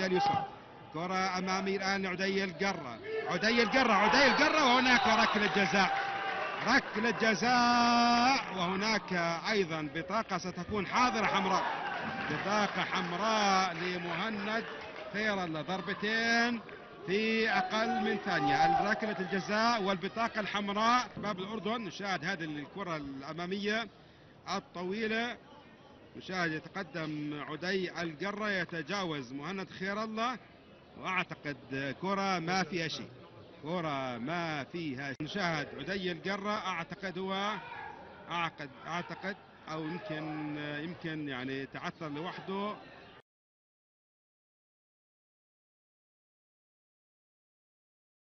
الزاوية اليسرى. كرة أمامي الآن عدي القرة، عدي القرة، وهناك ركلة جزاء، ركلة جزاء، وهناك أيضا بطاقة ستكون حاضرة حمراء، بطاقة حمراء لمهند خير الله. ضربتين في أقل من ثانية، ركلة الجزاء والبطاقة الحمراء. باب الأردن نشاهد هذه الكرة الأمامية الطويلة، نشاهد يتقدم عدي القرة يتجاوز مهند خير الله، وأعتقد كرة ما فيها شيء، كرة ما فيها. نشاهد عدي القرة، أعتقد هو أعتقد أو يمكن يعني تعثر لوحده